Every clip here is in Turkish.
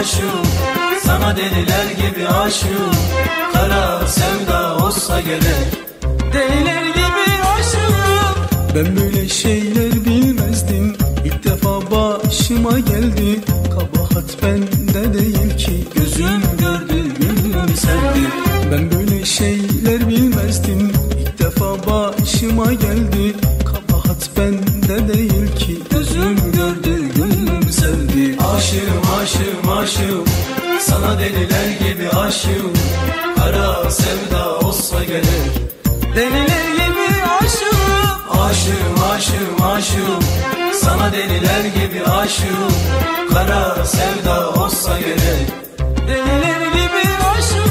aşığım, sana deliler gibi aşığım. Kara sevda olsa gerek, deliler gibi aşığım. Ben böyle şeyler bilmezdim, ilk defa başıma geldi. Kabahat bende değil ki, gözüm gördü gönlüm sevdi. Ben böyle şeyler bilmezdim, ilk defa başıma geldi. Kabahat bende değil ki, gözüm gördü gönlüm sevdi. Aşığım, aşığım, aşığım, sana deliler gibi aşığım. Kara sevda olsa gerek, Deliler gibi aşığım. aşığım, aşığım, aşığım, sana deliler gibi aşığım. Kara sevda olsa gerek, Deliler gibi aşığım.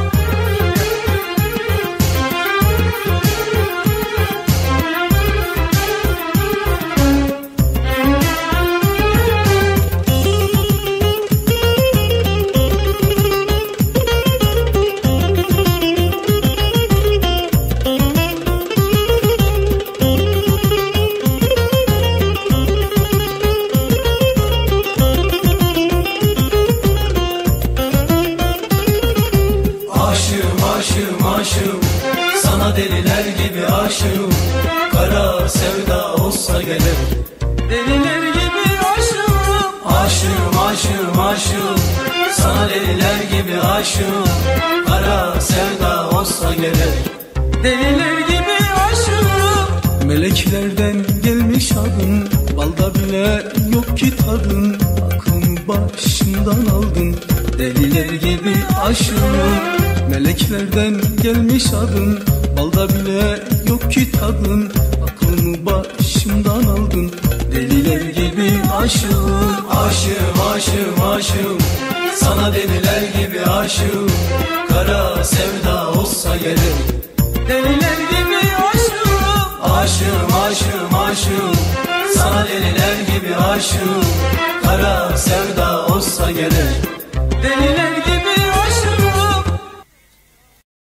aşığım, aşığım, sana deliler gibi aşığım. Kara sevda olsa gerek, Deliler gibi aşığım. aşığım, aşığım, aşığım, sana deliler gibi aşığım. Kara sevda olsa gerek, Deliler gibi aşığım. Meleklerden gelmiş adın, balda bile yok ki tadın. Aklımı başımdan aldın, deliler gibi aşığım. Meleklerden gelmiş adın, balda bile yok ki tadın. Aklımı başımdan aldın, deliler gibi aşığım. aşığım, aşığım, aşığım, sana deliler gibi aşığım. Kara sevda olsa gerek, Deliler gibi aşığım. aşığım, aşığım, aşığım, sana deliler gibi aşığım. Kara sevda olsa gerek, Deliler gibi